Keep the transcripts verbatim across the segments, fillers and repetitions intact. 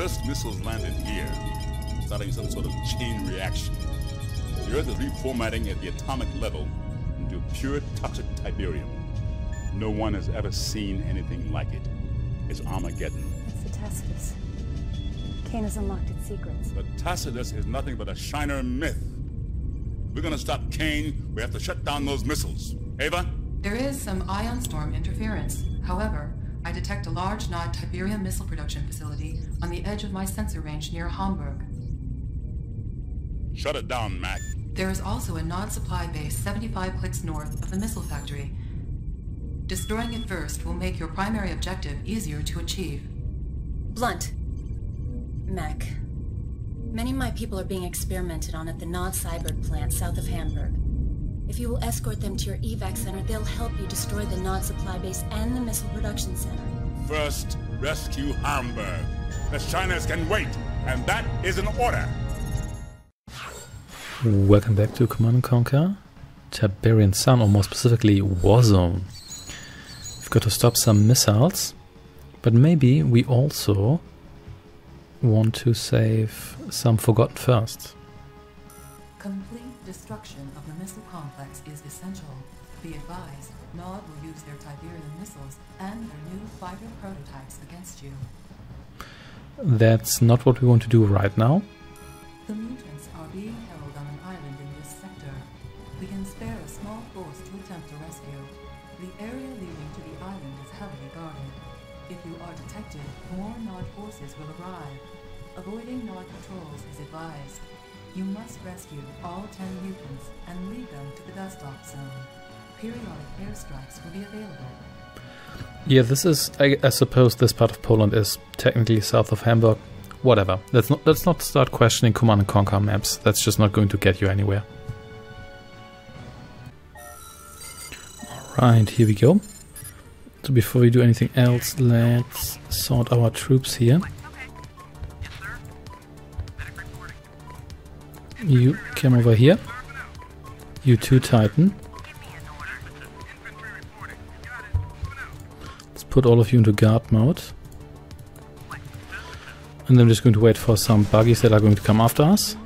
first missiles landed here, starting some sort of chain reaction. The Earth is reformatting at the atomic level into pure toxic Tiberium. No one has ever seen anything like it. It's Armageddon. It's the Tacitus. Kane has unlocked its secrets. The Tacitus is nothing but a Shiner myth. We're gonna stop Kane. We have to shut down those missiles. Ava? There is some ion storm interference. However, I detect a large Nod Tiberium missile production facility on the edge of my sensor range near Hamburg. Shut it down, Mac. There is also a Nod supply base seventy-five clicks north of the missile factory. Destroying it first will make your primary objective easier to achieve. Blunt. Mac. Many of my people are being experimented on at the Nod Cyborg plant south of Hamburg. If you will escort them to your evac center, they'll help you destroy the Nod supply base and the missile production center. First, rescue Hamburg. The Shiners can wait, and that is an order. Welcome back to Command and Conquer Tiberian Sun, or more specifically Warzone. We've got to stop some missiles, but maybe we also want to save some Forgotten first. Complete destruction of the missile complex is essential. Be advised, Nod will use their Tiberium missiles and their new fighter prototypes against you. That's not what we want to do right now. The mutants are being held on an island in this sector. We can spare a small force to attempt a rescue. The area leading to the island is heavily guarded. If you are detected, more Nod forces will arrive. Avoiding Nod patrols is advised. You must rescue all ten mutants and lead them to the dust off zone. Periodic airstrikes will be available. Yeah, this is, I, I suppose this part of Poland is technically south of Hamburg. Whatever. Let's not, let's not start questioning Command and Conquer maps. That's just not going to get you anywhere. Alright, here we go. So before we do anything else, let's sort our troops here. You come over here. You two Titan. Let's put all of you into guard mode. And then I'm just going to wait for some buggies that are going to come after us.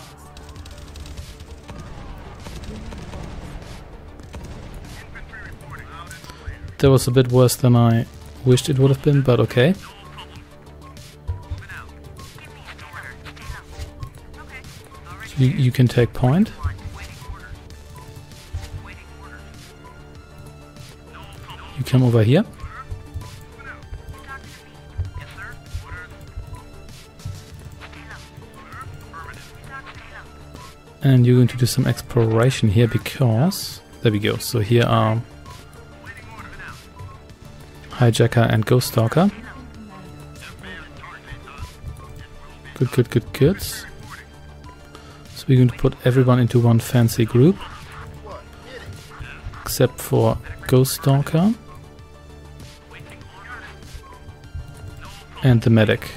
That was a bit worse than I wished it would have been, but okay. So you, you can take point. You come over here. And you're going to do some exploration here because... There we go. So here are Hijacker and Ghost Stalker. Good, good, good, good. So we're going to put everyone into one fancy group. Except for Ghost Stalker. And the medic.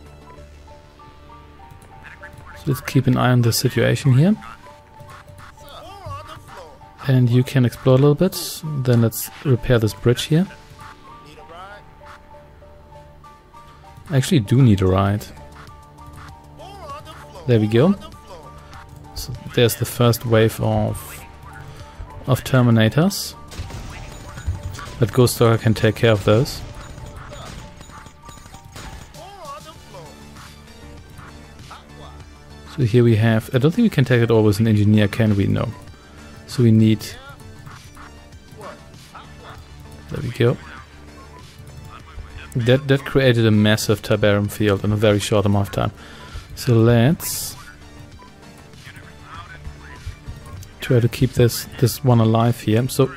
Let's keep an eye on the situation here. And you can explore a little bit. Then let's repair this bridge here. I actually do need a ride. There we go. So there's the first wave of of Terminators. But Ghost Stalker can take care of those. So here we have, I don't think we can take it all with an engineer, can we? No. So we need, there we go. That, that created a massive Tiberium field in a very short amount of time. So let's try to keep this, this one alive here. So,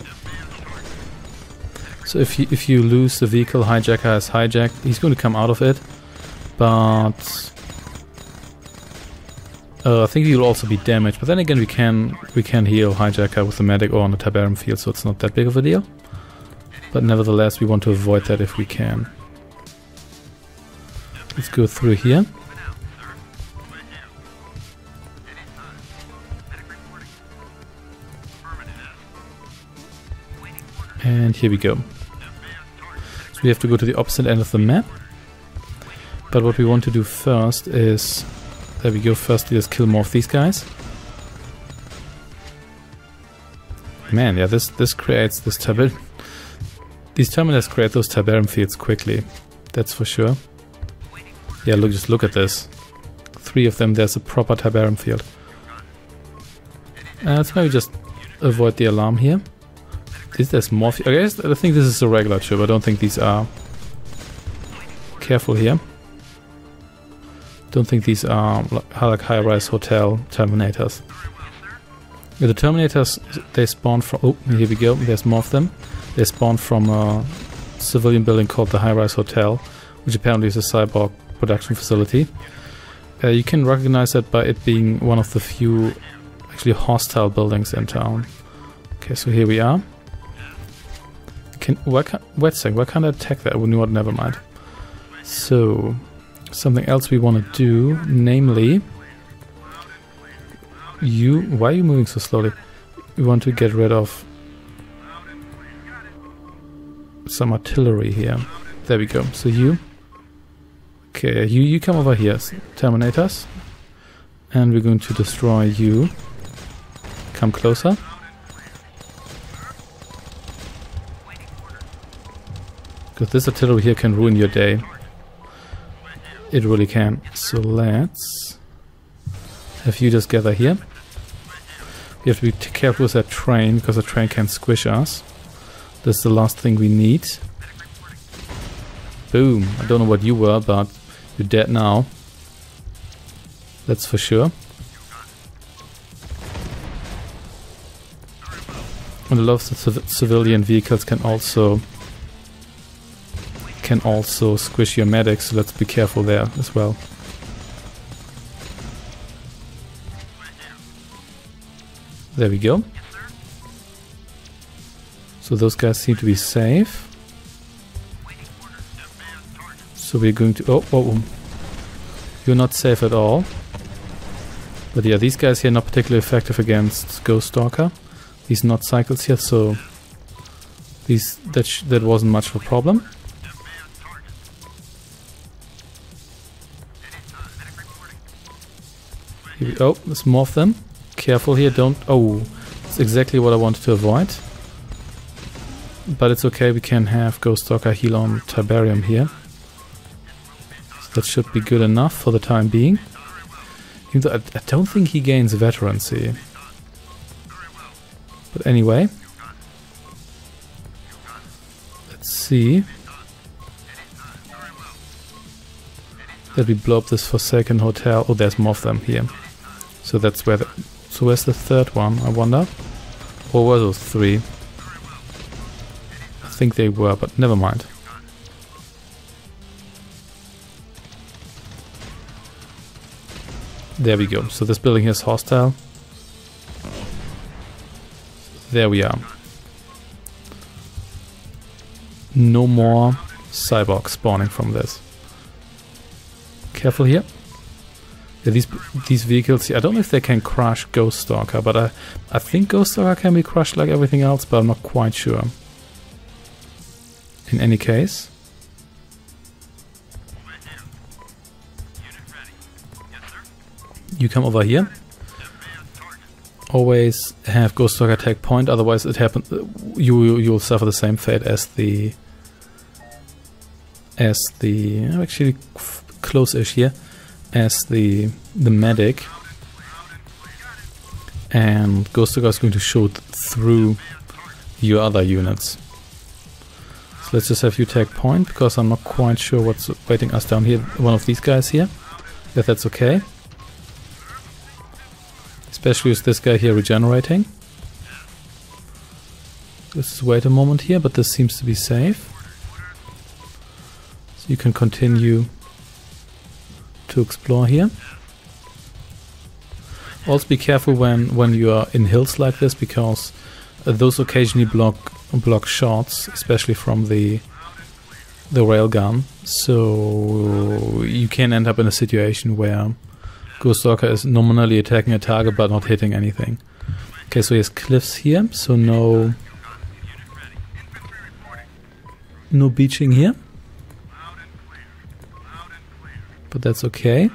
so if you, if you lose the vehicle, Hijacker has hijacked, he's going to come out of it. But Uh, I think he'll also be damaged, but then again we can we can heal Hijacker with the medic or on the Tiberium field, so it's not that big of a deal. But nevertheless we want to avoid that if we can. Let's go through here. And here we go. So we have to go to the opposite end of the map. But what we want to do first is... There we go, firstly let's kill more of these guys. Man, yeah, this this creates this Tiberium... These terminals create those Tiberium fields quickly. That's for sure. Yeah, look, just look at this. Three of them, there's a proper Tiberium field. Uh, let's maybe just avoid the alarm here. Is there more? Okay, I think this is a regular chip. I don't think these are... Careful here. Don't think these are like high-rise hotel Terminators. Yeah, the Terminators, they spawn from... Oh, here we go. There's more of them. They spawn from a civilian building called the High-Rise Hotel, which apparently is a cyborg production facility. Uh, you can recognize that by it being one of the few actually hostile buildings in town. Okay, so here we are. Can why can't wait a second, why can't I attack that? Oh, no, never mind. So something else we want to do, namely, you. Why are you moving so slowly? We want to get rid of some artillery here. There we go. So you. Okay, you you come over here, Terminators, and we're going to destroy you. Come closer. Because this artillery here can ruin your day. It really can. So let's have you just gather here. We have to be careful with that train, because the train can squish us. That's the last thing we need. Boom. I don't know what you were, but you're dead now. That's for sure. And a lot of the civ civilian vehicles can also can also squish your medics, so let's be careful there as well. There we go. So those guys seem to be safe. So we're going to... Oh, oh, oh. You're not safe at all. But yeah, these guys here are not particularly effective against Ghost Stalker. These not cycles here, so... These that, sh that wasn't much of a problem. Here we, oh, there's more of them. Careful here, don't... Oh, that's exactly what I wanted to avoid. But it's okay, we can have Ghost Stalker heal on Tiberium here. So that should be good enough for the time being. Even though I, I don't think he gains veterancy. But anyway. Let's see. That we blow up this Forsaken Hotel. Oh, there's more of them here. So that's where the... So where's the third one, I wonder? Or were those three? I think they were, but never mind. There we go. So this building here is hostile. There we are. No more cyborgs spawning from this. Careful here. Yeah, these these vehicles here, I don't know if they can crush Ghost Stalker, but I, I think Ghost Stalker can be crushed like everything else, but I'm not quite sure. In any case. You come over here. Always have Ghost Stalker take point, otherwise it happens. You you'll suffer the same fate as the as the actually close-ish here. As the the medic, and Ghost Stalker is going to shoot through your other units. So let's just have you take point, because I'm not quite sure what's waiting us down here. One of these guys here, if that's okay. Especially with this guy here regenerating. Let's just wait a moment here, but this seems to be safe. So you can continue to explore here. Also be careful when when you are in hills like this, because uh, those occasionally block block shots, especially from the the railgun. So you can end up in a situation where Ghost Stalker is nominally attacking a target but not hitting anything. Okay, so here's cliffs here, so no no beaching here. but that's okay.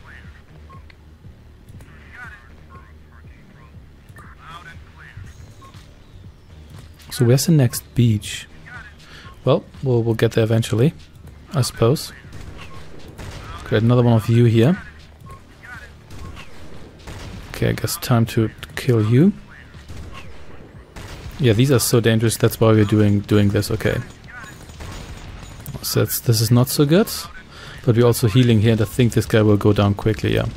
So where's the next beach? Well, we'll, we'll get there eventually, I suppose. Create another one of you here. Okay, I guess time to, to kill you. Yeah, these are so dangerous, that's why we're doing doing this, okay. So that's, this is not so good. But we're also healing here, and I think this guy will go down quickly, yeah.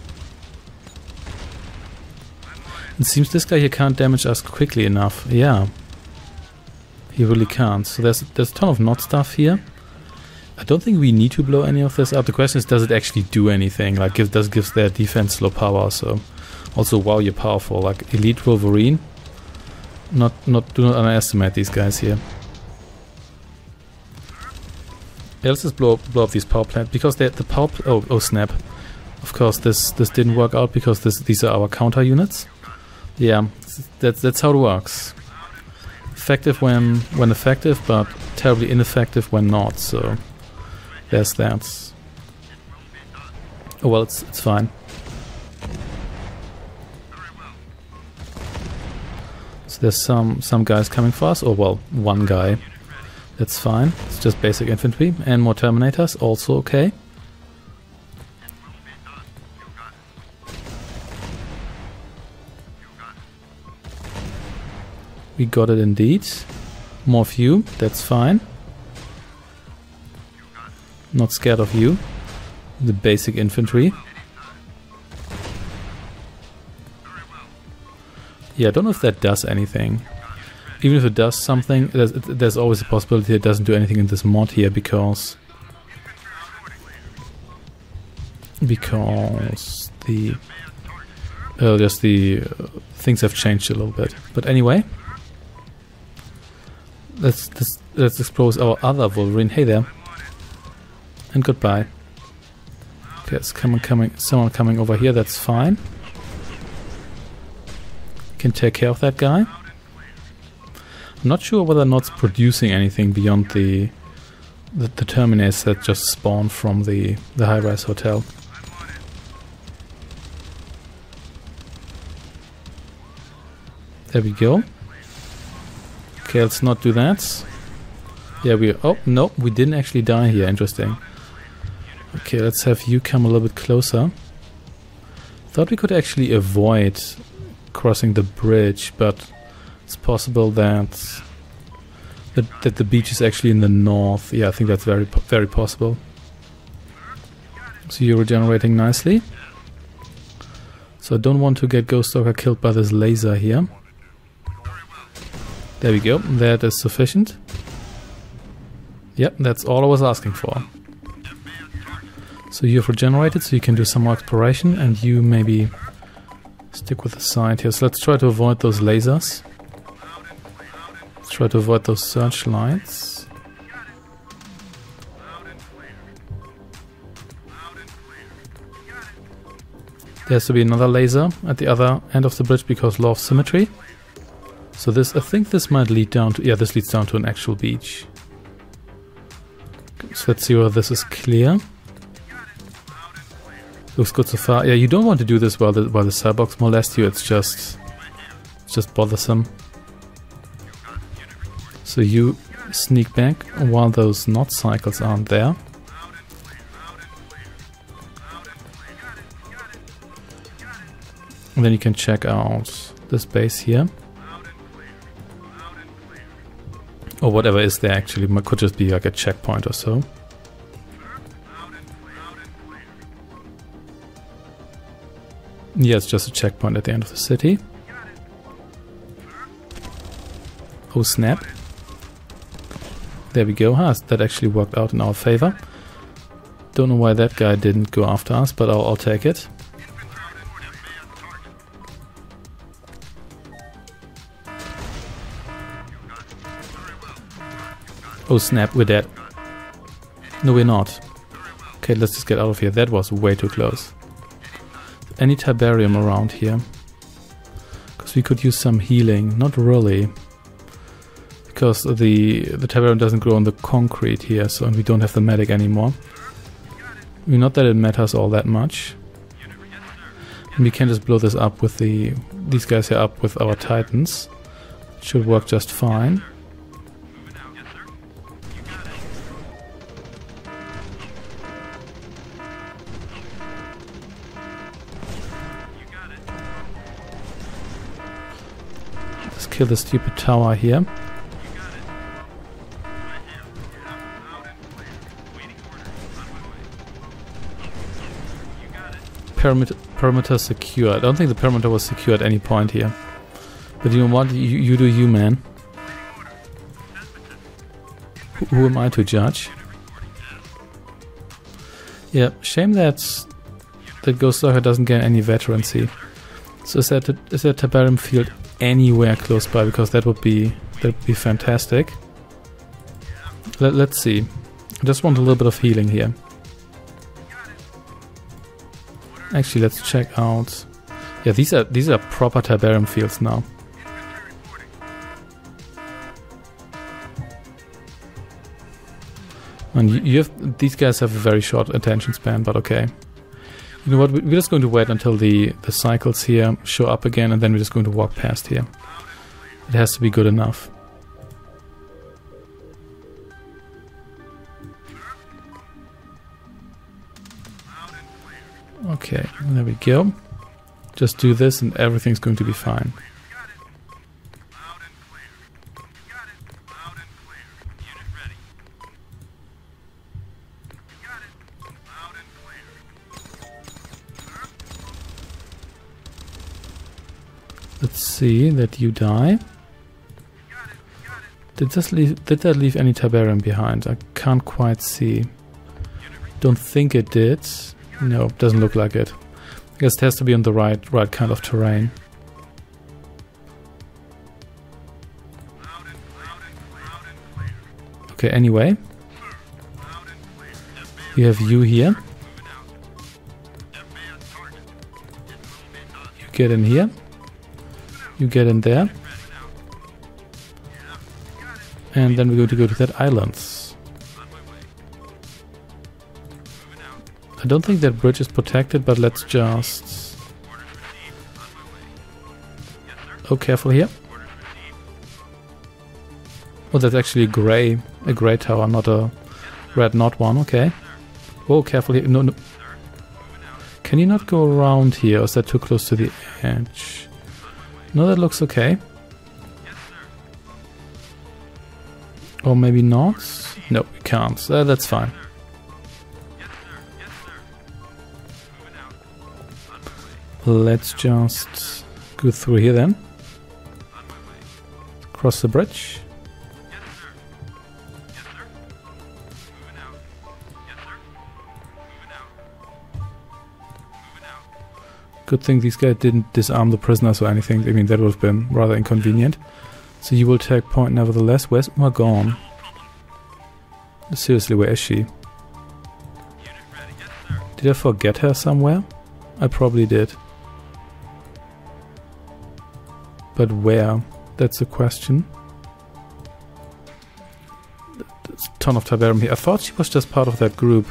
It seems this guy here can't damage us quickly enough, yeah. He really can't. So there's, there's a ton of not stuff here. I don't think we need to blow any of this up. The question is, does it actually do anything? Like, it does give their defense low power, so... Also, wow, you're powerful. Like, Elite Wolverine. Not, not, do not underestimate these guys here. Yeah, let's just blow, blow up these power plants, because they're the power... Oh, oh, snap. Of course, this, this didn't work out, because this, these are our counter units. Yeah, that's, that's how it works. Effective when, when effective, but terribly ineffective when not, so... There's that. Oh well, it's it's fine. So there's some some guys coming for us. Oh well, one guy. That's fine. It's just basic infantry and more Terminators. Also okay. We got it indeed. More of you. That's fine. Not scared of you. The basic infantry. Yeah, I don't know if that does anything. Even if it does something, there's, there's always a possibility it doesn't do anything in this mod here, because... Because the... Uh, just the... Uh, things have changed a little bit. But anyway... Let's, let's, let's expose our other Wolverine. Hey there. And goodbye. Okay, it's coming, coming, someone coming over here, that's fine. Can take care of that guy. I'm not sure whether or not it's producing anything beyond the the, the Terminators that just spawned from the, the high-rise hotel. There we go. Okay, let's not do that. Yeah, we... Oh, no, we didn't actually die here. Interesting. Okay, let's have you come a little bit closer. Thought we could actually avoid crossing the bridge, but it's possible that that, that the beach is actually in the north. Yeah, I think that's very very possible. So you're regenerating nicely. So I don't want to get Ghost Stalker killed by this laser here. There we go. That is sufficient. Yep, that's all I was asking for. So you've regenerated, so you can do some more exploration, and you maybe stick with the side here. So let's try to avoid those lasers. Let's try to avoid those searchlights. There has to be another laser at the other end of the bridge because law of symmetry. So this, I think this might lead down to, yeah, this leads down to an actual beach. So let's see whether this is clear. Looks good so far. Yeah, you don't want to do this while the while the cyborgs molest you. It's just, it's just bothersome. So you sneak back while those knot cycles aren't there. And then you can check out this base here. Or whatever is there actually. It could just be like a checkpoint or so. Yeah, it's just a checkpoint at the end of the city. Oh snap. There we go. Huh, that actually worked out in our favor. Don't know why that guy didn't go after us, but I'll, I'll take it. Oh snap, we're dead. No, we're not. Okay, let's just get out of here. That was way too close. Any Tiberium around here? Because we could use some healing. Not really. Because the the Tiberium doesn't grow on the concrete here, so and we don't have the medic anymore. I mean, not that it matters all that much. And we can just blow this up with the... these guys here up with our Titans. Should work just fine. Let's kill the stupid tower here. Perimeter, perimeter secure. I don't think the perimeter was secure at any point here. But you know what? You, you do you, man. Who, who am I to judge? Yeah, shame that that Ghost Stalker doesn't get any veterancy. So is that is there a Tiberium field anywhere close by? Because that would be that would be fantastic. Let, let's see. I just want a little bit of healing here. Actually, let's check out. Yeah, these are these are proper Tiberium fields now. And you, you have these guys have a very short attention span, but okay. You know what? We're just going to wait until the the cycles here show up again, and then we're just going to walk past here. It has to be good enough. Okay, there we go. Just do this and everything's going to be fine. Let's see that you die. Did this leave, did that leave any Tiberium behind? I can't quite see. Don't think it did. No, doesn't look like it. I guess it has to be on the right, right kind of terrain. Okay, anyway. You have you here. You get in here. You get in there. And then we're going to go to that island. I don't think that bridge is protected, but let's just... Oh, careful here. Oh, that's actually a grey, a grey tower, not a red knot one, okay. Oh, careful here. No, no. Can you not go around here, or is that too close to the edge? No, that looks okay. Or maybe not? No, we can't. Uh, that's fine. Let's just go through here then. Cross the bridge. Good thing these guys didn't disarm the prisoners or anything. I mean, that would have been rather inconvenient. So you will take point nevertheless. Where's Uma gone? Seriously, where is she? Did I forget her somewhere? I probably did. But where? That's the question. There's a ton of Tiberium here. I thought she was just part of that group.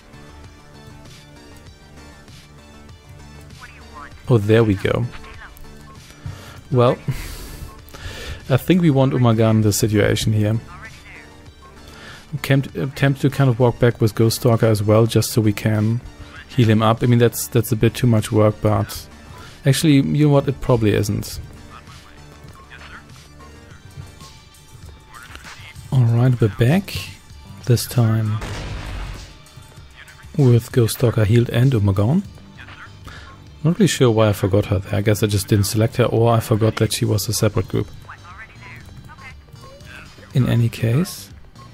Oh, there we go. Well, I think we want Umagan in this situation here. I'm tempted to kind of walk back with Ghost Stalker as well, just so we can heal him up. I mean, that's that's a bit too much work, but actually, you know what? It probably isn't. Alright, we're back. This time with Ghost Stalker healed and Umagan. Not really sure why I forgot her there. I guess I just didn't select her, or I forgot that she was a separate group. In any case...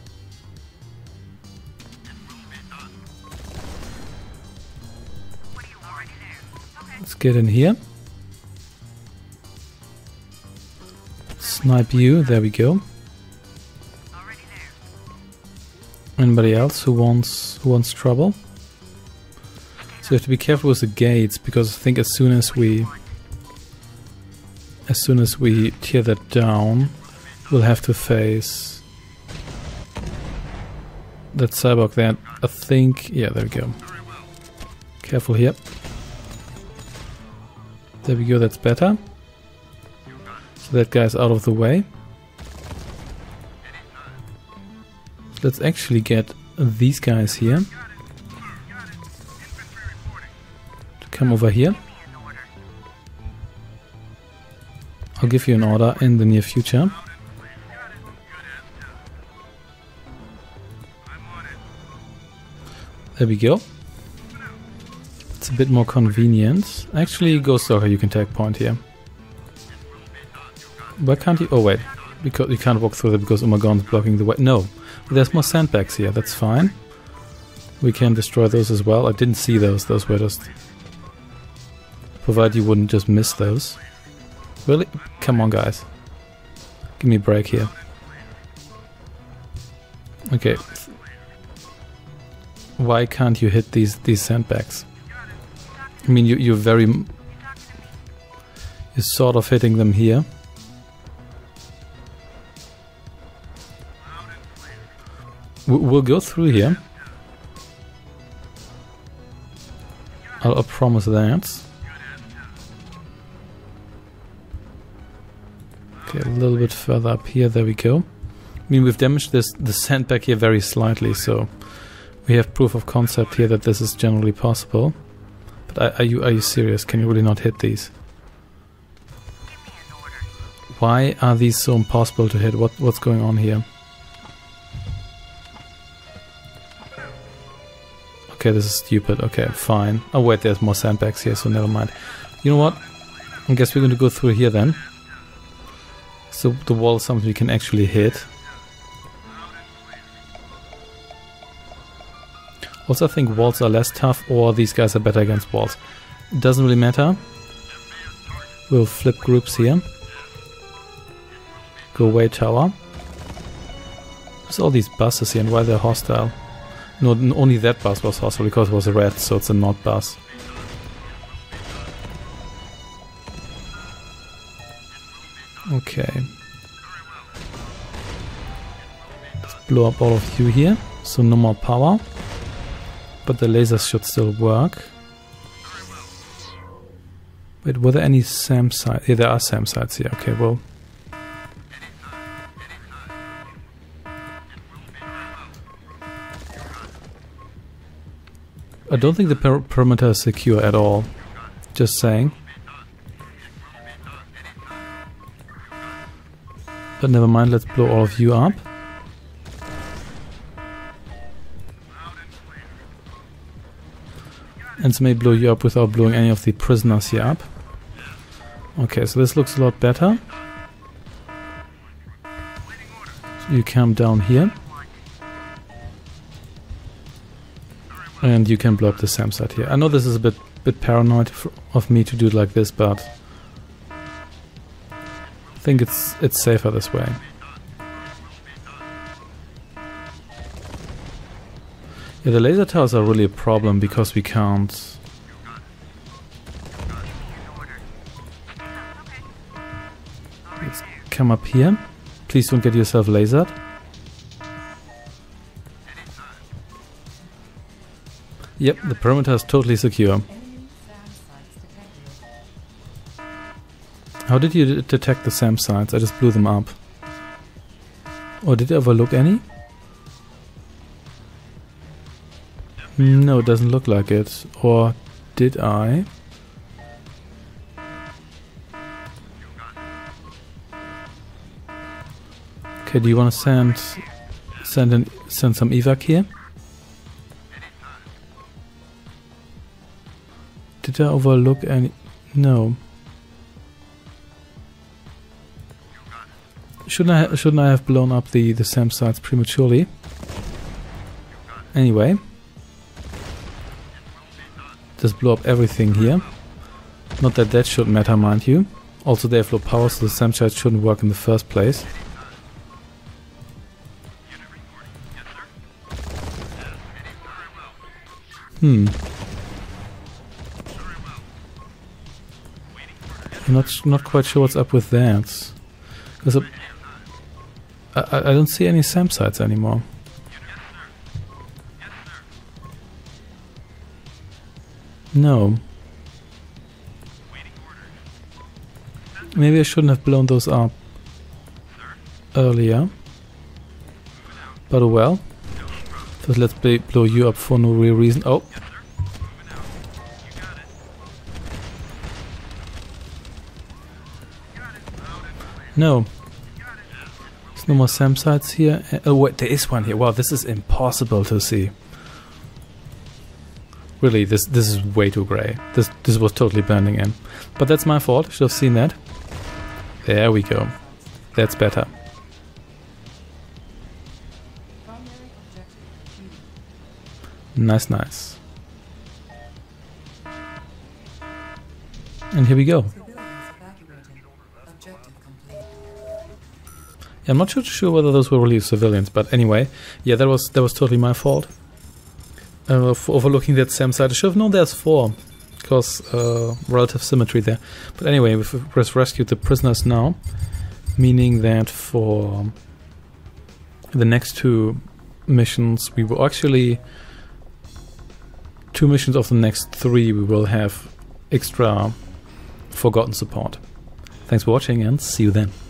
Let's get in here. Snipe you, there we go. Anybody else who wants who wants trouble? So you have to be careful with the gates, because I think as soon as we as soon as we tear that down, we'll have to face that cyborg there. I think, yeah, there we go. Careful here. There we go, that's better. So that guy's out of the way. Let's actually get these guys here to come over here. I'll give you an order in the near future. There we go. It's a bit more convenient. Actually, Ghost Stalker, you can take point here. Why can't you? Oh wait, because you can't walk through there because Umagon's blocking the way. No, there's more sandbags here. That's fine. We can destroy those as well. I didn't see those. Those were just. Provided you wouldn't just miss those. Really? Come on, guys. Give me a break here. Okay. Why can't you hit these these sandbags? I mean, you you're very. You're sort of hitting them here. We'll go through here. I'll, I'll promise that. Okay, a little bit further up here. There we go. I mean, we've damaged this the sandbag here very slightly, so we have proof of concept here that this is generally possible. But are, are you are you serious? Can you really not hit these? Why are these so impossible to hit? What what's going on here? Okay, this is stupid. Okay, fine. Oh wait, there's more sandbags here, so never mind. You know what? I guess we're going to go through here then. So the wall is something we can actually hit. Also, I think walls are less tough, or these guys are better against walls. It doesn't really matter. We'll flip groups here. Go away tower. There's all these buses here, and why they're hostile? No, only that bus was hostile because it was a red, so it's a not bus. Okay. Let's blow up all of you here, so no more power. But the lasers should still work. Wait, were there any SAM sites? Yeah, there are SAM sites here. Okay, well. I don't think the per perimeter is secure at all. Just saying. But never mind, let's blow all of you up. And so may blow you up without blowing any of the prisoners here up. Okay, so this looks a lot better. So you come down here. And you can blow up the SAM site here. I know this is a bit bit paranoid of me to do it like this, but I think it's it's safer this way. Yeah, the laser towers are really a problem because we can't. Let's come up here. Please don't get yourself lasered. Yep, the perimeter is totally secure. How did you detect the SAM sites? I just blew them up. Or did you overlook any? No, it doesn't look like it. Or did I? Okay, do you want to send send an, send some evac here? Did I overlook any? No. Shouldn't I shouldn't I have blown up the the SAM sites prematurely? Anyway, just blow up everything here. Not that that should matter, mind you. Also, they have low power, so the SAM sites shouldn't work in the first place. Hmm. I'm not not quite sure what's up with that. Because I, I, I don't see any SAM sites anymore. No. Maybe I shouldn't have blown those up earlier. But oh well. Just let's bl blow you up for no real reason. Oh. No. There's no more SAM sites here. Uh, oh wait, there is one here. Wow, this is impossible to see. Really, this this is way too grey. This this was totally blending in. But that's my fault. Should have seen that. There we go. That's better. Nice, nice. And here we go. Yeah, I'm not sure, sure whether those were really civilians, but anyway, yeah, that was that was totally my fault. Uh, for overlooking that SAM site. I should have known there's four, because uh, relative symmetry there. But anyway, we've res rescued the prisoners now, meaning that for the next two missions, we will actually two missions of the next three we will have extra Forgotten support. Thanks for watching and see you then.